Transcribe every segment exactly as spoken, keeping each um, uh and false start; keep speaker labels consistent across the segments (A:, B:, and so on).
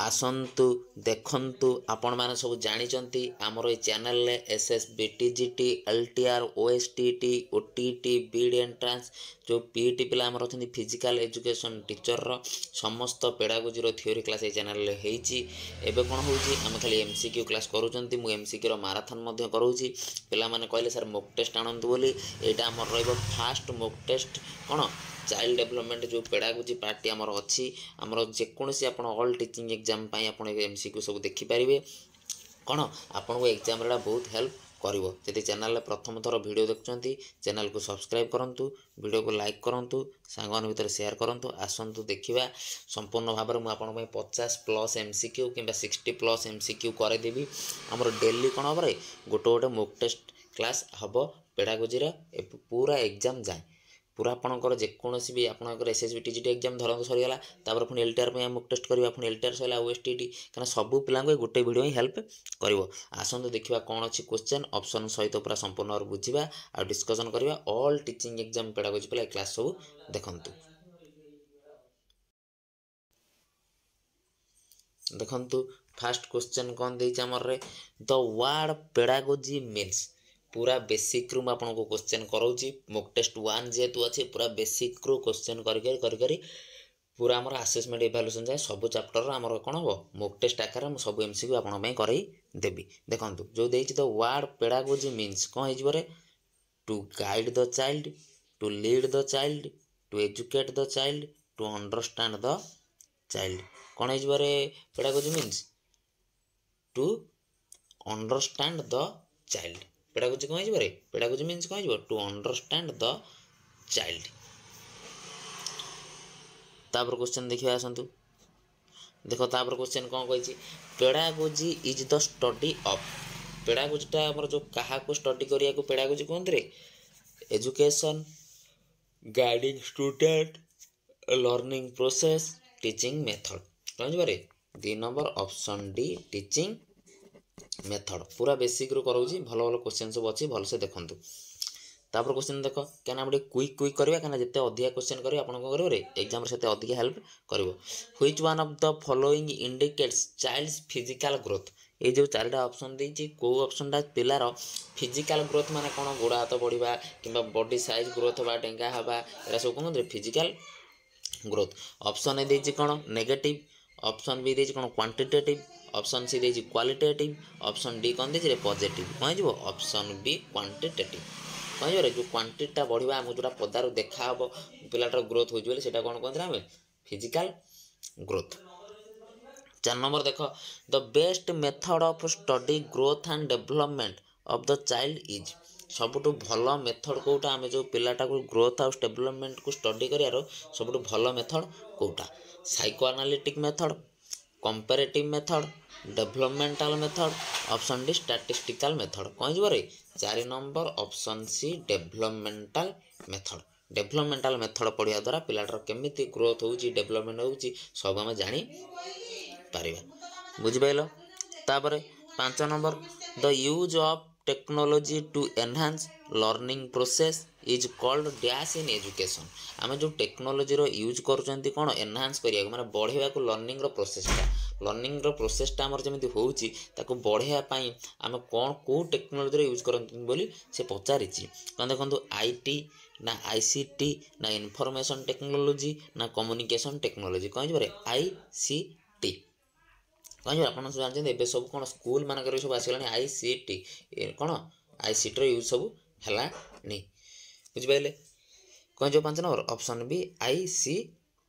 A: आसंतु देखंतु आपण माने सब जानिचंती हमर ए चैनल ले एसएस बीटीजीटी एलटीआर ओएसटीटी ओटीटी बीड एंट्रांस जो पीटी पिला हमर अछंती फिजिकल एजुकेशन टीचर रो समस्त पेडागोजी रो थ्योरी क्लास ए चैनल ले हेची। एबे कोन होउची हम खाली एमसीक्यू क्लास करूचंती मु एमसीक्यू रो मैराथन मध्ये करूची। पिला माने कहले सर मॉक टेस्ट आनंतु बोली एटा हमर रहइबो फास्ट मॉक टेस्ट कोन चाइल्ड डेवलपमेंट जो पेडागोजी पार्टी आमर अच्छी आमर जेकोसी आप ऑल टीचिंग एग्जाम आप एमसीक्यू सब देखिपारे कौन आपन को एग्जाम रे बहुत हेल्प करिवो। जदि चैनल प्रथम थर वीडियो देखुचंती चैनल को सब्सक्राइब करंतु, वीडियो को लाइक करंतु, सांगन भीतर शेयर करंतु। आसंतु देखिबा संपूर्ण भाव में आपन पई पचास प्लस एमसीक्यू किंबा साठ प्लस एमसीक्यू करे देबी। हमर डेली कोन हबरे गोटे गोटे मॉक टेस्ट क्लास हबो पेडागोजी रे पूरा एग्जाम जाए पूरा आपंकर जेकोसी भी आपंकर एसएस बीटीजीटी एग्जाम धरत सरीगला तापर पुणी एलटीआर पे मॉक टेस्ट करवा पुणी एलटीआर सला ओएसटीटी कहना सब पिला गोटे वीडियो ही हेल्प करिवो। आसंतु देखिबा कोन अछि क्वेश्चन ऑप्शन सहित पूरा संपूर्ण और बुझिबा आ डिस्कशन करवा। ऑल टीचिंग एग्जाम पेडागोजी पिला क्लास सब देखंतु देखंतु फर्स्ट क्वेश्चन कोन देइछ हमर रे द वर्ड पेडागोजी मीन्स पूरा बेसिक रू आपन को क्वेश्चन कराऊँ मॉक टेस्ट वन जेहेतु अच्छे पूरा बेसिक रू क्वेश्चन करी करी पूरा आमर आसेसमेंट इवैल्यूएशन जाए सब चैप्टर आमर कौन हम मॉक टेस्ट आकार मुझे सब एमसीक्यू आपन करई देबी। देखंतु जो देइछि द वर्ड पेडागोजी मीन्स कौन हेजिबो रे to guide the child, to lead the child, to educate the child, to understand the child. कौन हेजिबो रे pedagogy means to understand the child. Pedagogy कौन हेजिबो रे पेडागोजी मीन्स कौन हेजिबो टू अंडरस्टैंड द चाइल्ड। तापर क्वेश्चन देखिबा आसंतु देखो तापर क्वेश्चन कौन कहिछि pedagogy is the study of. पेडागोजीटा हमर जो कहा को स्टडी करिया को पेडागोजी कोन रे education guiding student learning process teaching method. कौन हेजिबो रे दी number option D teaching method पूरा बेसिक रू करूँ भल भल क्वेश्चन सब अच्छी भल से देखंतु। तापर क्वेश्चन देख क्या हम क्विक क्विक करवा क्या जिते अधिका क्वेश्चन करेंगे आप करेंगे एग्जाम से अधिक हेल्प कर। Which one of the following indicates child's physical growth. ये जो चारिटा ऑप्शन देछि को ऑप्शनटा पिलार फिजिकल ग्रोथ माने कौन गोड़ हाथ बढ़िया कि बॉडी साइज ग्रोथ हवा डेंगा हवा एरा सब कौन फिजिकल ग्रोथ। ऑप्शन ए देछि कौन नेगेटिव, ऑप्शन बी देछि कौन क्वांटिटेटिव, ऑप्शन सी देछि क्वालिटेटिव, ऑप्शन डी कौन देछि पॉजिटिव। कौन हेजिबो ऑप्शन बी क्वांटिटेटिव। कौन हेजिबो रे जो क्वांटिटीटा बढ़िया हम जोटा पदार देखा हबो पिलाटर ग्रोथ होइछ बोले सेटा कौन कहंतरा हमें फिजिकल ग्रोथ। चार नंबर देख the best method of study growth and development of the child is. सबुठु भल मेथड कोटा आम जो पिलाटा को ग्रोथ और डेवलपमेंट को स्टडी करियार सबुठु भल मेथड कोटा psycho analytic method, comparative method, developmental method, option D statistical method. कौन हेजिबो रे चार नंबर option C developmental method. Developmental method पढ़िया द्वारा पिलाटर केमिति ग्रोथ होउची डेवलपमेंट होउची सब हम जानी पारिबा। बुझि पाइलो। तापर पांच नंबर the use of technology to enhance learning process is called dash in education. आम जो टेक्नोलॉजी रो यूज करूचंती कोन एनहांस करिया माने बढ़ेवा को लर्निंग रो प्रोसेसटा लर्निंग रो प्रोसेसटा हमर जेमिति होउची ताको बढ़ेया पई आम कोन को टेक्नोलॉजी रो यूज करंती बोली से पचारिची। कोन देखंतु आईटी ना आईसीटी ना इंफॉर्मेशन टेक्नोलॉजी ना कम्युनिकेशन टेक्नोलॉजी। कौन हेजिबो रे आईसीटी। कौन हेजिबो आपन जानछन एबे सब कोन स्कूल मानकर सब आसिलानी आईसीटी कोन आईसीटी रो यूज सब हला नी बुझि पाइले। कौन जो पांच number option B ICT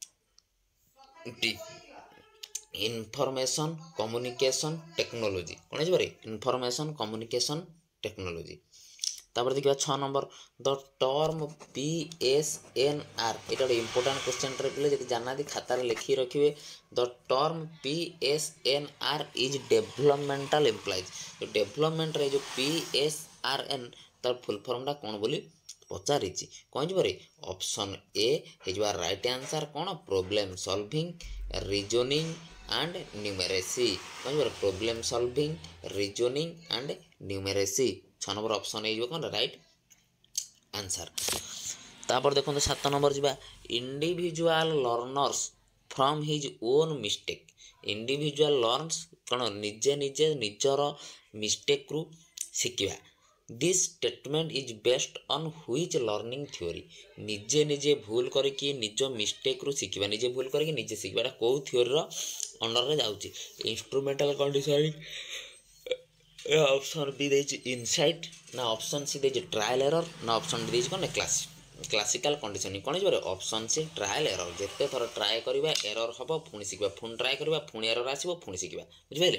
A: information communication technology. कौन हेजिबो रे इंफॉर्मेशन कम्युनिकेशन टेक्नोलॉजी। तापर देखिबा छह number the term पीएसएनआर। Etah important question रे पिले जदि जानना दी खाता रे लिखि रखिबे the term PSNR is developmental employees. तो डेवलपमेंट रे जो पीएसआरएन तार फुल फॉर्म टा कोन बोली पचारिची। कौन हेजिबो रे ऑप्शन ए हेजिबा राइट आंसर कोन problem solving reasoning and numeracy. कौन हेजिबो रे problem solving reasoning and numeracy छ नंबर ऑप्शन है कौन राइट आंसर। तापर देखो सात नंबर जा individual learners from his own mistake individual learners कौन निजे निजे निजर मिस्टेक रु शिखा this statement is based on which learning theory निजे निजे भूल करके निज मिस्टेक रु शिखा निजे भूल करके निजे शिखा कौ थ्योरी अंडर रे जाउची इंस्ट्रूमेंटल कंडीशनिंग ऑप्शन बी देछि इनसाइट ना ऑप्शन सी देछि ट्रायल एरर ना ऑप्शन डी देछि कोन क्लास क्लासिकल कंडीशनिंग कौन है ऑप्शन सी ट्रायल एरर जिते थर ट्राए करवा एरर हम पुणी शिखा पुणी ट्राए करवा पुणी एरर आसो पुणी शिखा बुझिपारे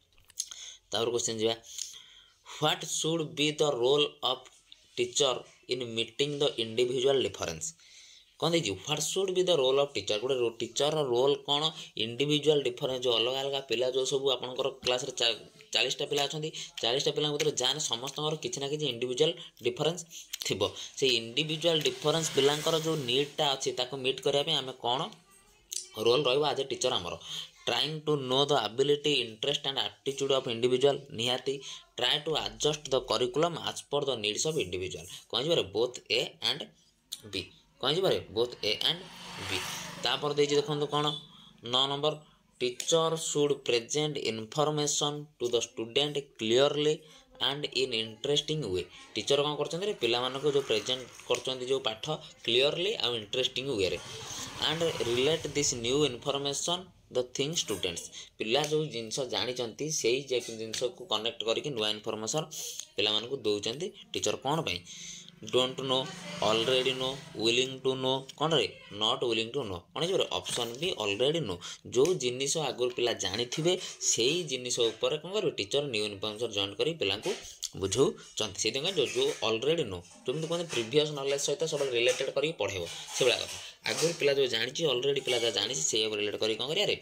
A: तापर क्वेश्चन जा what should be the role of teacher in meeting the individual difference कौन देखिए what should be the role of teacher गोटे टीचर रोल कौन इंडिविजुअल डिफरेंस जो अलग अलग पिला जो सब आपंकर क्लास चालीसटा पिला अच्छा चालीसटा पिला भर जाने समस्त किसी ना कि इंडिविजुअल डिफरेंस थिबो से इंडिविजुअल डिफरेंस पिलांकर जो नीडटा अच्छी मीट करने आम कौन रोल रहा एज ए टीचर आमर trying to know the ability interest and aptitude of individual निहाती try to adjust the curriculum as per the needs of individual कौन बोथ ए एंड बी कौन बोथ ए एंड बी तापर देखिए देखो कौन नौ number teacher should present information to the student clearly and in interesting way teacher कौन कर पिला मानक जो प्रेजेंट कर जो पाठ क्लियरली आउ interesting way and relate this new information the thing students पिला जो जिनस जानी से जिनस को कनेक्ट करके नुआ इनफॉरमेशन पिला मानक दौरान टीचर कौन पाई don't know already know willing to know कौन रे नॉट विलिंग टू नो कौन है ऑप्शन बी ऑलरेडी नो जो जिनिस आगुरी पिला जानी थे से जिनिस उपर कौन कर टीचर न्यू इनफॉरमेशन जॉइन कर पिला बुझाऊँ से जो जो ऑलरेडी नो जमी कहते प्रीवियस नॉलेज सहित सब रिलेटेड करके पढ़ेब से भाया कथा आगुरी पिला जो जानी ऑलरेडी पिला जहाँ जानी से रिलेट कर कौन कर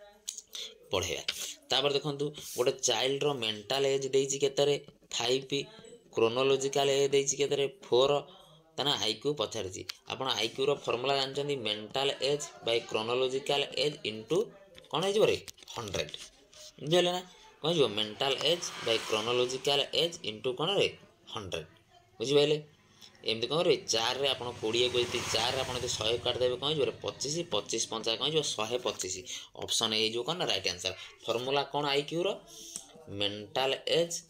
A: पढ़ेगा तापर देखो गोटे चाइल्ड रो मेंटल एज देछि केतरे फाइव क्रोनोलॉजिकल एज देछि केतरे फोर तना आईक्यू पचारि आपण आईक्यू रो फॉर्मूला जानछन्ती mental age by chronological age into कोन हे जबरे हंड्रेड बुझले ना कौन जो mental age by chronological age into कोन रे हंड्रेड बुझि पाइले एमती कौन रे चार रे आपण कोड़े को चार रे आपण शहे काटिदेवे कौन जो पचिश पचिश पंचा कौन जो शहे पचिश ऑप्शन ए जो कौन राइट आंसर फॉर्मूला कौन आईक्यू रो mental age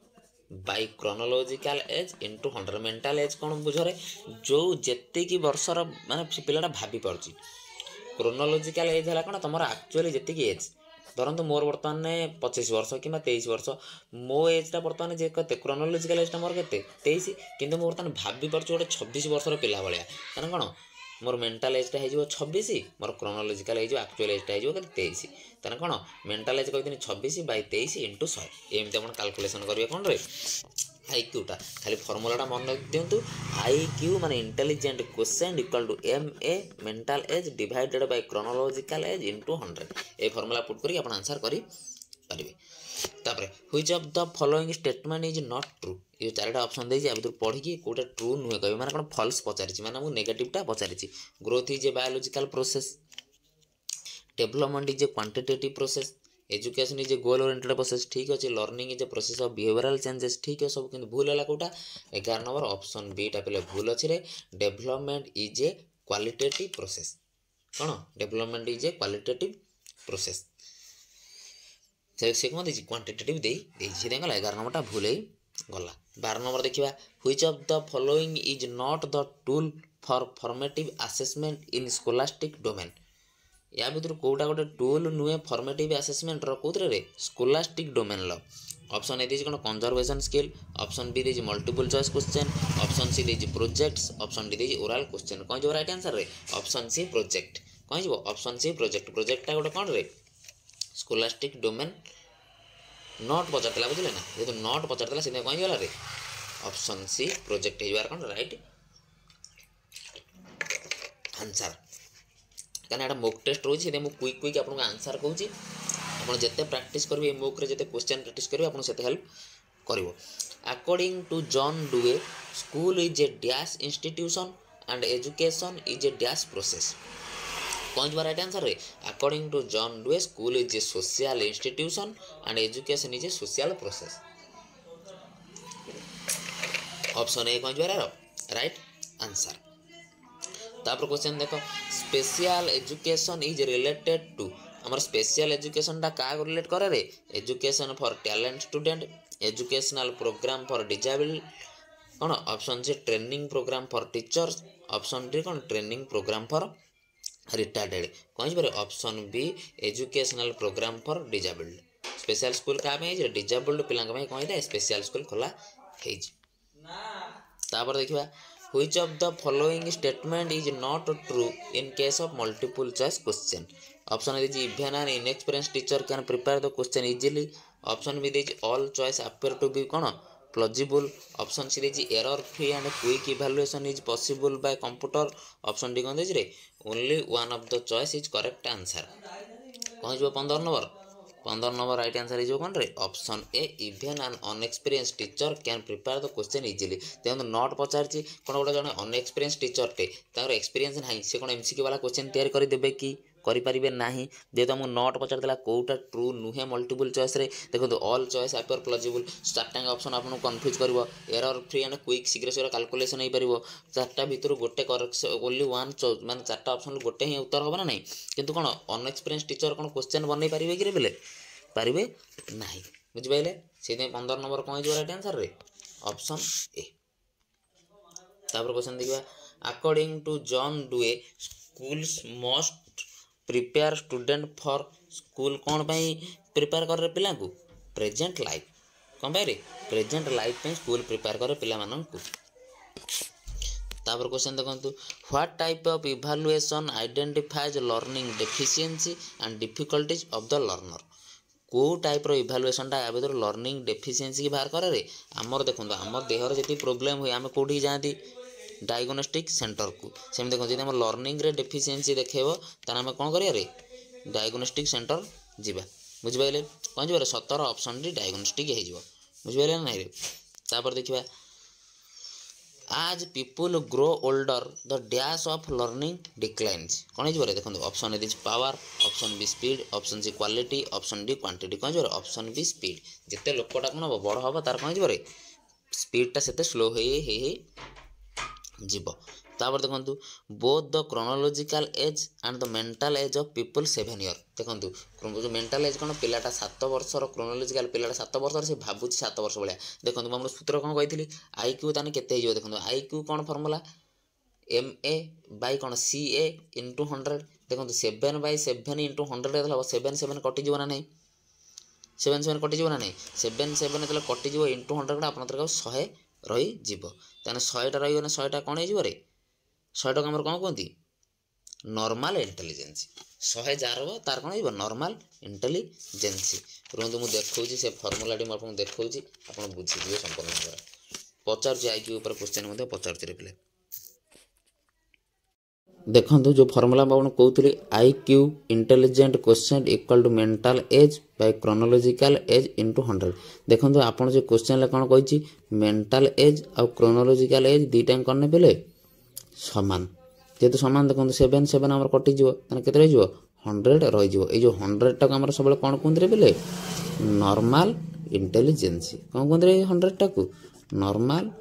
A: by chronological age into hundred mental age कौन बुझरे जो जेते की वर्षर माने पिलाटा भाभी पारछि क्रोनोलॉजिकल एज है कौन तुम एक्चुअली जी एज धरतु मोर बर्तमान पचिश वर्ष कि तेईस वर्ष मो एजटा बर्तमान जे कते क्रोनोलॉजिकल एजटा मोर केते तेईस किंतु मो बर्तमान भाभी पारछि गोटे छब्बीस वर्षर पिला भाया कारण कौन मोर मेंटल एजटा हो छब्बीस मोर क्रोनोलॉजिकल एज एक्चुअल एजटा हो तेईस तेना कौन मेंटल एज कहते छब्बीस बै तेईस इंटू शहे एमती आप कैलकुलेसन करेंगे कौन रे आईक्यूटा खाली फर्मूलाटा मन दिंतु आईक्यू माने intelligent question equal to M A mental age divided by chronological age into hundred ए फर्मूला पुट करके आप आंसर करें तापर which of the following statement is not true ये चारिटा ऑप्शन देछि आ भीतर पढ़ी कि कोटा ट्रू नुहे कहबे माने कोन फॉल्स पचारिछि माने मु नेगेटिवटा पचारिछि growth is a biological process development is a quantitative process education is a goal oriented process ठीक अच्छे learning is a process of behavioural changes ठीक है सब किंतु भूल है कोटा ग्यारह नंबर ऑप्शन बी टा पे भूल अच्छे development is a qualitative process कौन development is a qualitative process से कौन देखिए क्वांटिटेटिव दे गला एगार नंबरटा भूल ही गला बारह नंबर देखा which of the following is not the tool for formative assessment in scholastic domain या भर कौटा गोटे टूल नुहे फॉर्मेटिव असेसमेंट कौन रे स्कोलास्टिक डोमेन लो ऑप्शन ए दीजिए कौन कंजर्वेशन स्किल ऑप्शन बी दीजिए multiple choice question option C दीजिए प्रोजेक्ट्स ऑप्शन डी दीजिए ओरल क्वेश्चन कौन जो राइट आंसर रे ऑप्शन सी प्रोजेक्ट कौन जो ऑप्शन सी प्रोजेक्ट प्रोजेक्टा गोटे कौन रे स्कोलास्टिक डोमेन नॉट पचार बुझे ना जेहतु नॉट पचार से कौन गला रे ऑप्शन सी प्रोजेक्ट हो कौन राइट आंसर कहीं यहाँ मोक टेस्ट रोचे मुझे क्विक क्विक आपको आंसर कहूँ आप जिते प्राक्ट करेंगे मोक्रे जिते क्वेश्चन प्राक्ट करेंगे आपको से हेल्प कर according to John Dewey school is a dash institution and education is a dash process कौन जो राइट आंसर रे according to John Dewey school is a social institution and education is a social process option A कौन जो right answer तापर question देखो special education is related to आमर special education टा क्या रिलेट करे रे education for talent student educational programme for disable कौन option C training programme for teachers option D कौन ट्रेनिंग प्रोग्राम फॉर रिटायर्ड कौन पारे option B educational programme for disabled special school क्या disabled पिला कौन स्पेशल स्कूल खोला तापर देखिए which of the following statement is not true in case of multiple choice question option is even an inexperienced teacher can prepare the question easily option B is all choice appear to be कौन plausible option C is error free and quick evaluation is possible by computer option D कौन रे only one of the choice is correct answer कौन जो पंद्रह number पंद्रह number right answer हो कौन रे option A even an inexperience teacher can prepare the question easily देखो नोट पचार कौन गोटे जन अनएक्सपीरियंस टीचर टे तर एक्सपीरियंस ना से कौन एमसीक्यू वाला क्वेश्चन तैयारी करदेवे कि करें ना जेहेतु आमको नोट पचार देला कौटा ट्रू नुहे मल्टीपल चॉइस रे देखो ऑल चॉइस अपियर प्लॉजिबल चार्टा ऑप्शन आपको कन्फ्यूज कर एरर फ्री एंड क्विक शीघ्र शीघ्र कैलकुलेशन हो पार चार्टा भितर गोटे करेक्शन ओनली वन माने चार्टा ऑप्शन गोटे ही उत्तर हम ना नहीं किंतु कौन अनएक्सपीरियंस टीचर कौन क्वेश्चन बनई पारे कि बोले पारे ना बुझिपारे से पंद्रह नंबर कौन हो राइट आंसर रे ऑप्शन ए तापर क्वेश्चन देखिए according to John Dewey schools must prepare student for school कौन पाई प्रिपेयर कर पिला को प्रेजेंट लाइफ कौन पाई प्रेजेंट लाइफ पे स्कूल प्रिपेयर कर पिला मानन को तापर क्वेश्चन देखंतु what type of evaluation identifies learning deficiency and difficulties of the learner को टाइप रो इवैल्यूएशन टा या भीतर लर्निंग डेफिशिएंसी की बाहर करे रे हमर देखंतु हमर देहर जति प्रॉब्लम होय हम कोठी जांती डायग्नोस्टिक सेंटर को सेम देखो जदि हम लर्निंग रे डेफिशिएंसी देखेबो त हम कोन करिया रे डायग्नोस्टिक सेंटर जिबा बुझिबाइले कोन जिबा रे सत्रह ऑप्शन डी डायग्नोस्टिक हे जिवो बुझिबाइले नै रे तापर देखिबा आज people grow older the dash of learning declines कौन है देखो option A power option B speed option C quality option D quantity कौन है ऑप्शन बी स्पीड जिते लोकटा कौन हम बड़ हम तार कौन है स्पीडटा से स्लो हो जीव तापर देखो both the chronological age and the mental age of people seven year देखो जो मेंटल एज कौन पिलाटा सात वर्षर क्रोनोलॉजिकल पिलाटा सात वर्षर से भावुँ सात वर्ष भाया देखो मुझे सूत्र कौन कही आई क्यू ताने केते हो देखो आई क्यू कौन फर्मुला एम ए बै कौन सी ए इंटू हंड्रेड देखो seven by seven into hundred हम सेवेन सेवेन कटिज ना नहीं सेवेन सेवेन कटिज ना नहीं सेवेन सेवेन जो कटिज इंटू हंड्रेड आप शहे रही ताने शहेटा रही शहेटा कौन हो शहेटा आम कौन कहती नॉर्मल इंटेलिजेंसी शहे जार तार कौन हो नॉर्मल इंटेलिजेंसी रुहतु मुझे देखा से फर्मुलाटी मुझे देखा आप बुझीजे संपूर्ण भाव पचार आई क्यू क्वेश्चन पचार पे देखो जो फर्मुला आपको कहती I Q intelligent question equal to mental age by chronological age into hundred देखो आप जो क्वेश्चन कौन कही मेंटल एज आ क्रोनोलॉजिकल एज दुईटा कौन ने सामान जेहेतु सामान देखो सेवेन सेवेन आम कटिज के रही हंड्रेड रही हंड्रेड टाक आम सब कौन कहते बोले नॉर्मल इंटेलिजेंसी कौन कहते हंड्रेड टाक नॉर्मल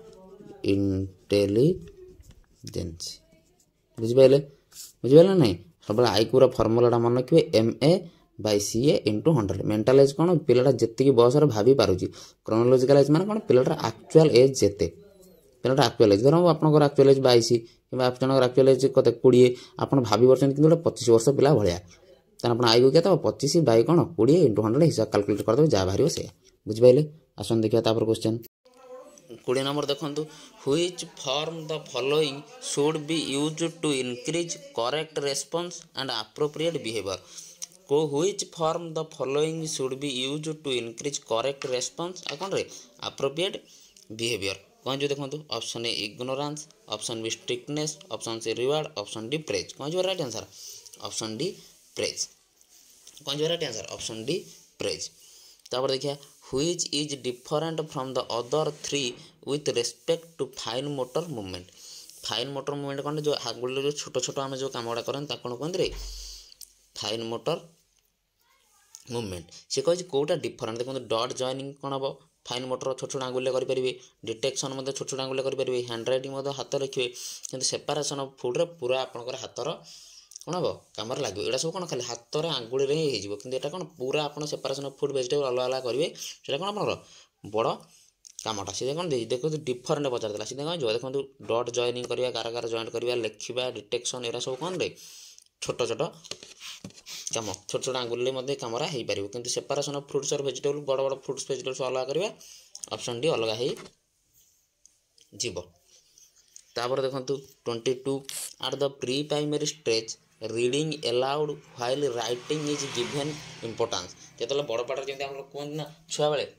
A: इंटेलिजेंसी बुझिपारे बुझिपारे ना सब आई क्यूर फर्मुला मन रखिए M A by C A into hundred mental age कौन पिलाटा जी बयस भावी पारुची क्रोनोलॉजिकल एज मान कौन पिलाटार एक्चुअल एज जेते पिलाटा एक्चुअल एज धर आपंकर एक्चुअल एज बैश कि आपंकर एक्चुअल एज कत कोड़े आप भावी पार्टी कि पच्चीस वर्ष पिला भाया तेना आप आई क्या पच्चीस बै कौन कोड़े इंटू हंड्रेड हिसाब कैलकुलेट करदे जहाँ बाहर से बुझिपारे आसन देखिए तापर क्वेश्चन कोड़े नंबर देखो which form the following should be use to increase correct response and appropriate behaviour को which form the following should be use to increase correct response आ कौन रे एप्रोप्रिएट बिहेवियर कौन जो देखो option A ignorance option B strictness option C reward option D praise कौन जो right answer option D praise कौन जो right answer option D praise तापर देखिए which is different from the other three with respect to fine motor movement fine motor movement कौन जो आंगुल जो छोट छोट आम जो कम गुड़ा करते कौन कहते फाइन मोटर मूवमेंट सी कही कौटा डिफरेंट देखो डट जॉइनिंग कौन हम फाइन मोटर छोट छोट आंगुल करेंगे डिटेक्शन छोट छोट आंगुल करेंगे हैंड रईटिंग हाथ रखिए कि सेपारेसन ऑफ फुड्रे पूरा आपंकर हाथर कौन हम कम लगे यहाँ सब कौन खाली हाथ में आंगुड़ी ही हो कि कौन पूरा आप सेपारेसन ऑफ फूड वेजिटेबल अलग अलग करेंगे से कौन आप बड़ कामटा सी कौन देखो डिफरेन्ट पचार सी कौन देखो डट जॉइनिंग करवा गार गार जॉइंट करवा लिखा डिटेक्शन एरा सब कौन रे छोट छोट कम छोट छोट आंगुली कमरा हो पार कि सेपारेसन ऑफ फ्रुट्स और वेजिटेबल बड़ बड़ फ्रुट्स वेजिटेबल्स अलग करवा ऑप्शन डी अलग ही जीव। तापर देखो twenty two at the pre primary stage reading aloud while writing is given importance जो बड़ पाठ जमी कहते ना छुआ बेले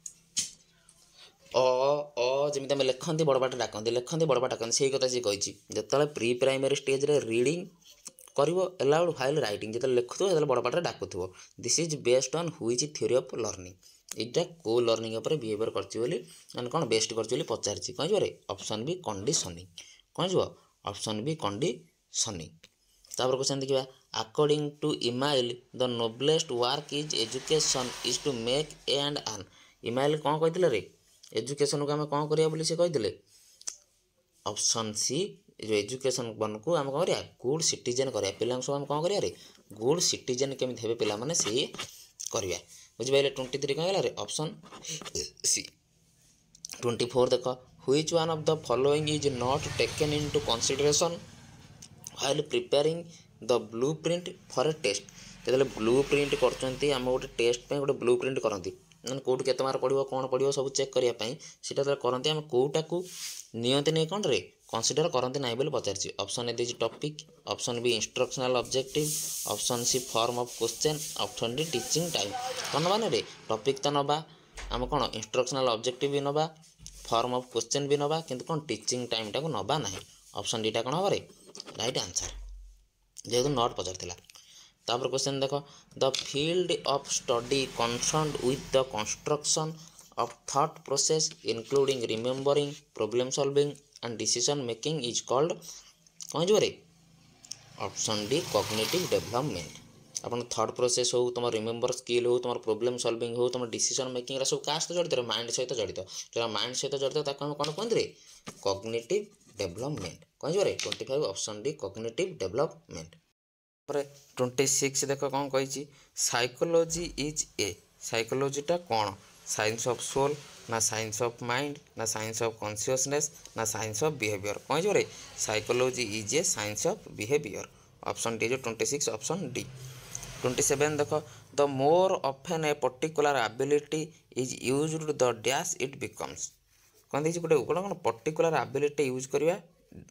A: अ अ जमी आम लिखती बड़ पाठ डाकती लिखती बड़ पाठ डाकती से कथा सी कही जो प्री प्राइमरी स्टेज रे रीडिंग कर एलाउड व्हाइल राइटिंग जो लिखुव जो बड़ पाठ डाकुव this is based on which theory of learning यहाँ को लर्निंग उपर बिहेवियर कर कौन बेस्ट कर पचार कौन जी ऑप्शन बी कंडीशनिंग कौन जी ऑप्शन बी कंडीशनिंग। तापर क्वेश्चन देखिए according to Emile the noblest work is education is to make a and an Emile कौन कहते रे एजुकेशन को आम कौन करिया बोली से कहते ऑप्शन सी जो एजुकेशन बन को आम कौन करिया गुड सिटीजन करिया पिला सब आम कौन करिया रे गुड सिटीजन केमिति हेबे पिला माने से करिया बुझिपारे। ट्वेंटी थ्री कौन है ऑप्शन सी। ट्वेंटी फोर देख which one of the following is not taken into consideration while preparing the blueprint for a test जो ब्लू प्रिंट करते आम गोटे टेस्ट पे गोटे ब्लू प्रिंट करती मैंने कौट के मार्क पड़ो कौन पड़ो सब चेक करने से करते आम कौटा को नियंती नहीं कौन रे कनसीडर करते ना बोली पचार ऑप्शन ए दीजिए topic option B instructional objective option C form of question option D teaching time कौन नवा रे टॉपिक तो नवा आम कौन इंस्ट्रक्शनल ऑब्जेक्टिव भी नवा फॉर्म ऑफ क्वेश्चन भी नवा किंतु कौन टीचिंग टाइम टाक नवा ना ऑप्शन डी टा कौन हम रे राइट आंसर जेहेतु नॉट पचार। तापर क्वेश्चन देख the field of study concerned with the construction of thought process including remembering problem solving and decision making is called कौन जी रे ऑप्शन डी कॉग्निटिव डेवलपमेंट अपन थॉट प्रोसेस हो तुम रिमेम्बर स्किल हो तुम प्रॉब्लम सॉल्विंग हो तुम डिसीजन मेकिंग सब क्या सहित जड़ित माइंड सहित जड़ित जो माइंड सहित जड़ित कौन कहते रे कॉग्निटिव डेवलपमेंट कौन जी रे twenty five option D cognitive development. Twenty six देख कौन कही साइकोलॉजी इज ए साइकोलॉजीटा कौन साइंस ऑफ सोल ना साइंस ऑफ माइंड ना साइंस ऑफ कॉन्शियसनेस ना साइंस ऑफ बिहेवियर कौन जी psychology is a science of behaviour option D जो twenty six option D. Twenty seven देख the more often a particular ability is used the dash it becomes कौन देखिए गोटे गोटे कौन पर्टिकुलर एबिलिटी यूज करवा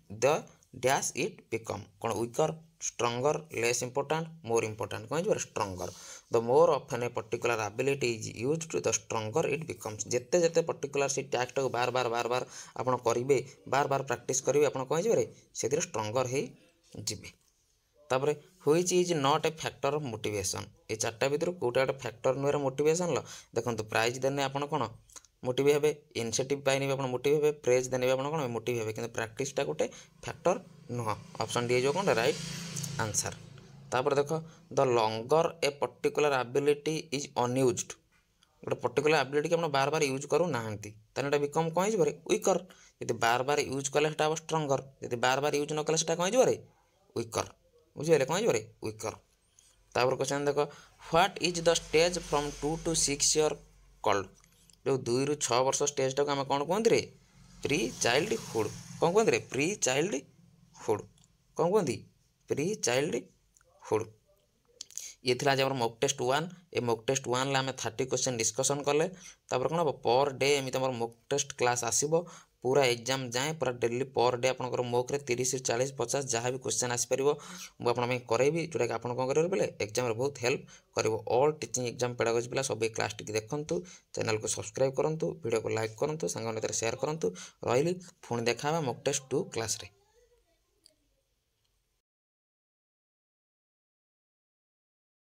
A: द डैश इट बिकम कौन weaker stronger less important more important कौन जी stronger the more often a particular ability is used the stronger it becomes जेते जेते पर्टिकुलर से टैक्ट को बार बार बार बार आपन करेंगे बार बार प्रैक्टिस करेंगे आप कौन जी से स्ट्रंगर हो जिबे। तापर which is not a factor of motivation ये चार्टा भर कौटा गोटे फैक्टर नुहे मोटिवेशन लो देखो प्राइज देने आप कौन मोटिव हे इनसेटिव पाइने आप मोटिव हे प्रेज देने आप कौन मोटिव हे कि प्राक्टिसटा गोटे फैक्टर नुह ऑप्शन डी जो कौन राइट आंसर। तापर देख the longer a particular ability is unused गोटे पर्टिकुलर एबिलिटी आप बार बार यूज करू ना ताले बिकम कौन हो वीकर यदि बार बार यूज कले स्ट्रंगर यदि बार बार यूज न कले कौन हो वीकर बुझे कौन हो वीकर। तापर क्वेश्चन देख what is the stage from two to six year called जो दुई रु छः वर्ष स्टेजटा को आम कौन कहते रे प्री चाइल्डहुड कौन कहते रे प्री चाइल्डहुड कौन कहती प्री चाइल्डहुड। ये थी आज mock test one a mock test one आम थर्टी क्वेश्चन डिस्कसन कले तापर कौन हम पर डे एमती आम मॉक टेस्ट क्लास आसब पूरा एग्जाम जाए पूरा डेली पर डे आपंकर मॉक रे तीस चालीस पचास जहाँ भी क्वेश्चन आसपार मुझे करेबी जोटा कि आप कौन करेंगे बोले एग्जाम बहुत हेल्प कर ऑल टीचिंग एग्जाम पेडागोजी पिला सब क्लास टी देखूँ चैनल को सब्सक्राइब करूँ वीडियो को लाइक करूँ सांग सेयार करूँ रही पुणी देखा मॉक टेस्ट टू क्लास रे।